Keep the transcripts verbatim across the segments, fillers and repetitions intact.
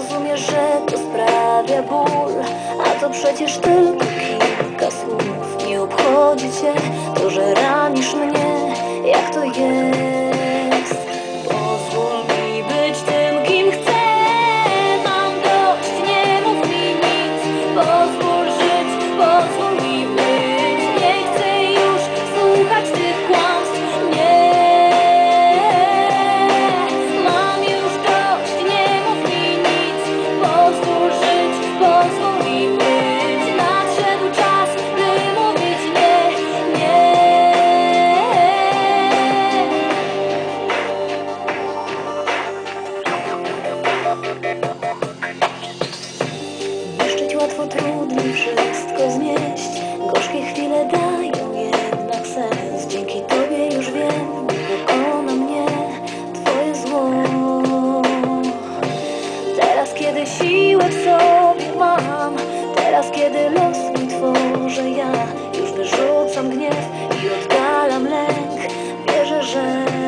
rozumiesz, że to sprawia ból, a to przecież tylko kilka słów. Nie obchodzi cię to, że ranisz mnie. Jak to jest? Pozwól mi być tym, kim chcę. Mam dość, nie mów mi nic. Pozwól żyć, pozwól mi być. Nie chcę już słuchać tych kłamstw. Nie. Mam już dość, nie mów mi nic. Pozwól żyć, pozwól mi być. Nadszedł czas, by mówić nie, nie. Niszczyć łatwo, trudniej wszystko znieść. Gorzkie chwile dają jednak sens. Dzięki tobie już wiem, nie pokona mnie twoje zło. Teraz kiedy siłę w sobie mam, teraz kiedy los mój tworzę ja, już wyrzucam gniew i oddalam lęk. Wierzę, że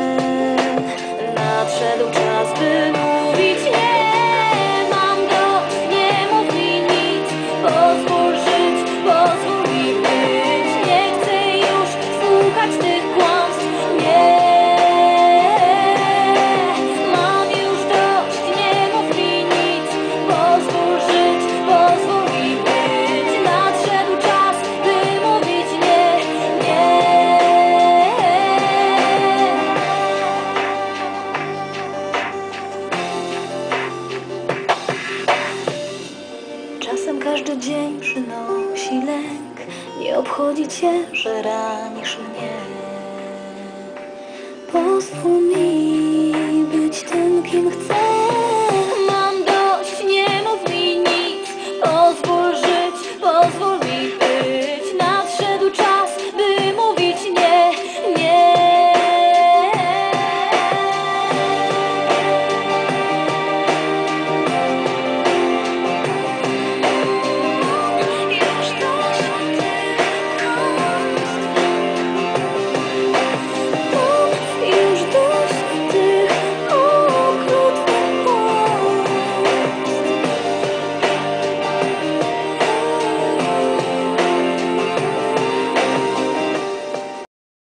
nadszedł czas, by mówić nie. Mam dość, nie mów mi nic. Pozwól żyć, pozwól mi być. Nie chcę już słuchać tych kłamstw. Nie. Mam już dość, nie mów mi nic. Pozwól żyć, pozwól mi być. Nadszedł czas, by mówić nie, nie. Czasem każdy dzień przynosi lęk. Nie obchodzi cię, że ranisz mnie. Pozwól mi być tym, kim chcę.